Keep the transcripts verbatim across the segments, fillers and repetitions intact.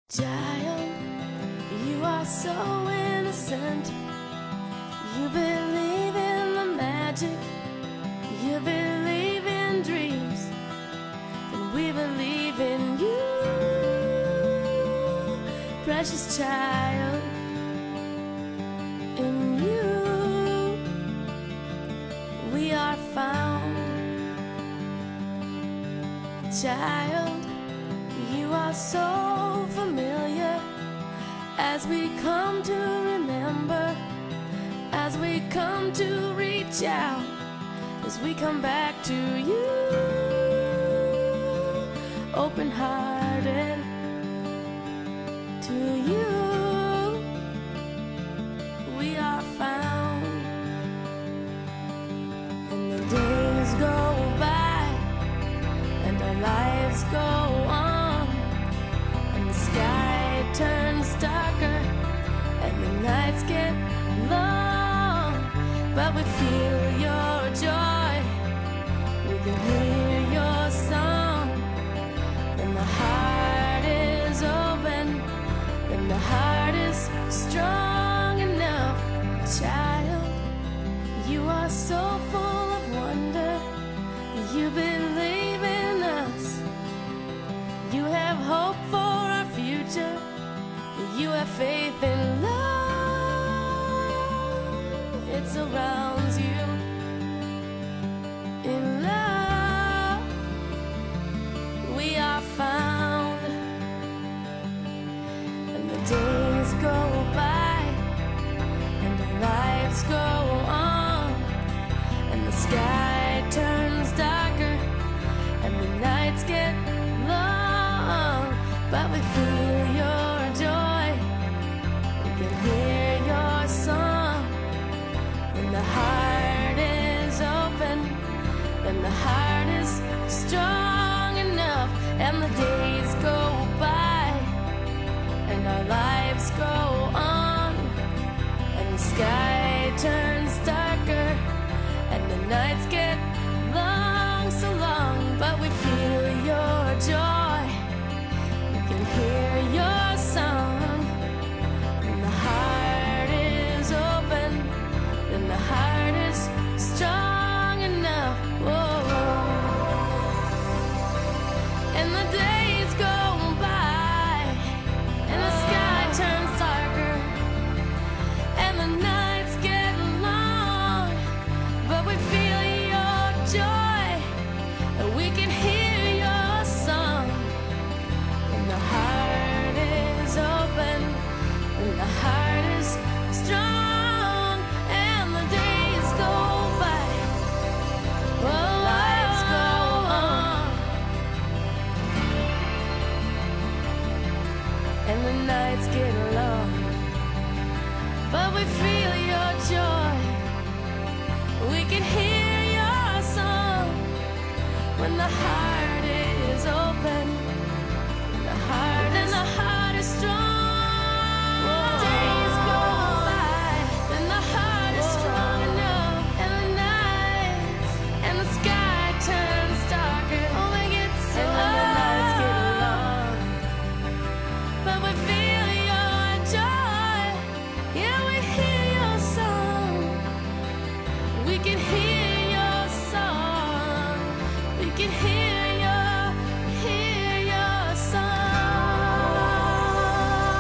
Child, you are so innocent. You believe in the magic. You believe in dreams. And we believe in you, precious child. In you we are found. Child, you are so familiar. As we come to remember, as we come to reach out, as we come back to you, open-hearted to you, we are found. And the days go by, and our lives go on, and the sky turns darker, and the nights get long. But we feel your joy, we can hear your song. And the heart is open, and the heart is strong enough. Child, you are so full of wonder. You believe in us. You have hope for our future. You have faith in love. It surrounds you. In love we are found. And the days go by, and our lives go on, and the sky turns darker, and the nights get long. But we feel your joy, we can hear your song. When the heart is open, and the heart is strong enough, and the days go by, and our lives go on, and the sky turns darker, and the nights get long, so long. But we feel your joy, we can hear your song. When the heart is open, then the heart is strong enough. Whoa. And the days go by, and the sky turns darker, and the nights get long. But we feel your joy, and we can hear your song. When the heart is open, and the heart is strong, and the days go by, well, lives go on, and the nights get long. But we feel your joy, we can hear your song. When the heart is open, and the heart and the heart is strong. The days go by, and the heart is strong enough, and the nights and the sky turns darker. Oh, they get so and the nights get long. But we feel your joy, yeah, we hear your song. We can hear your song. We can hear your, hear your song.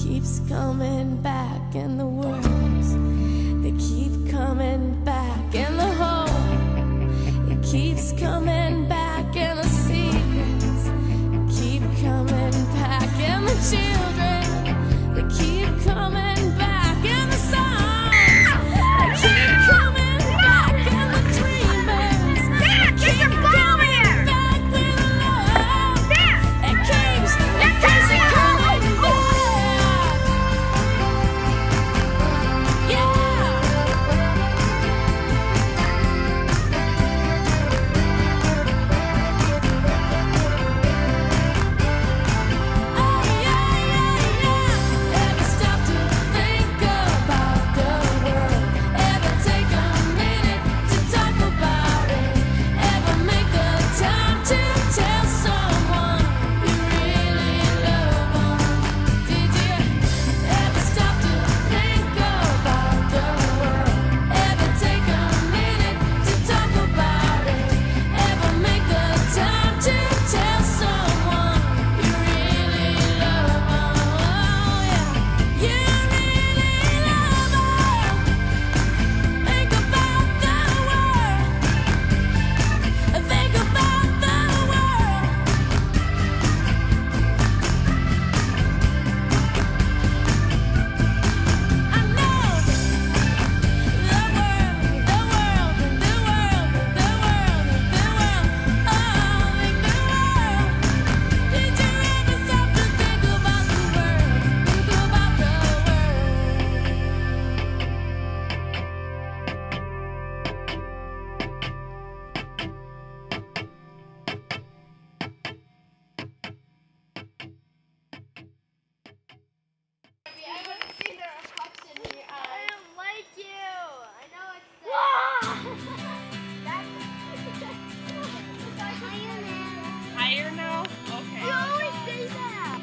keeps coming back, and the words, they keep coming back, and the hope, it keeps coming back, and the secrets keep coming back, and the children, they keep coming back, and the songs, they keep coming back, and the dreamers, they keep coming back with love. It keeps, it keeps it coming back. Higher now? Okay. You always say that.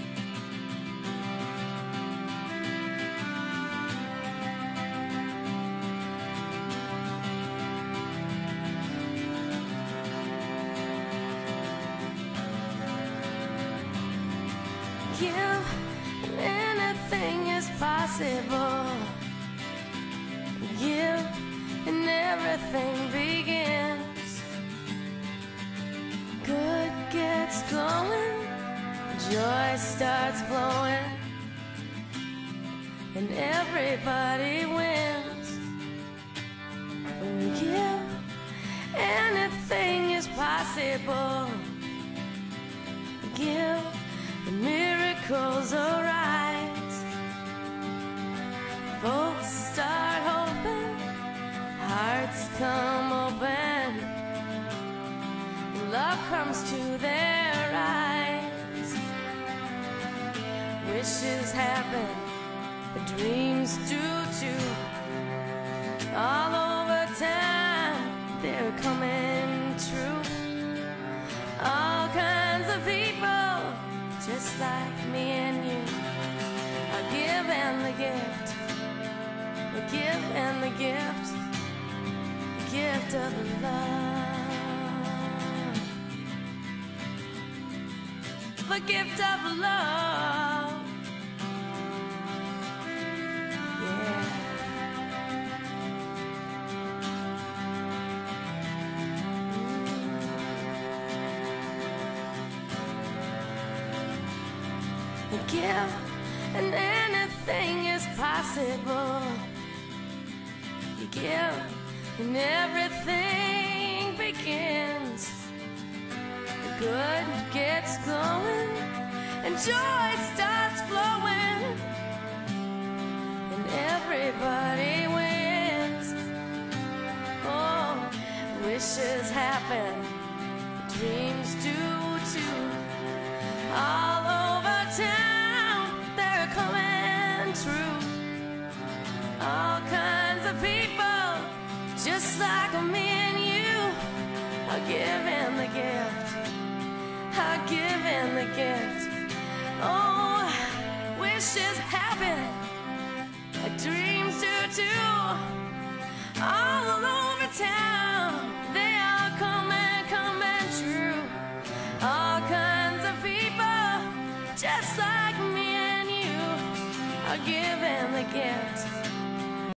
Give, anything is possible. Give, and everything begins. Good gets going, joy starts flowing, and everybody wins. When you give, anything is possible. Give, the miracles arise. Folks start hoping, hearts come open, love comes to their eyes. Wishes happen, dreams do too. All over town, they're coming true. All kinds of people, just like me and you, are given the gift, the gift and the gift, the gift of love, the gift of love. Yeah. You give, and anything is possible. You give, and everything begins. The good gets going, and joy starts flowing, and everybody wins. Oh, wishes happen, dreams do too. All over town, they're coming true. All kinds of people, just like me and you, are giving the gift, are giving the gift. Oh, wishes happen, dreams do too. All over town, they are coming, coming true. All kinds of people, just like me and you, are given the gift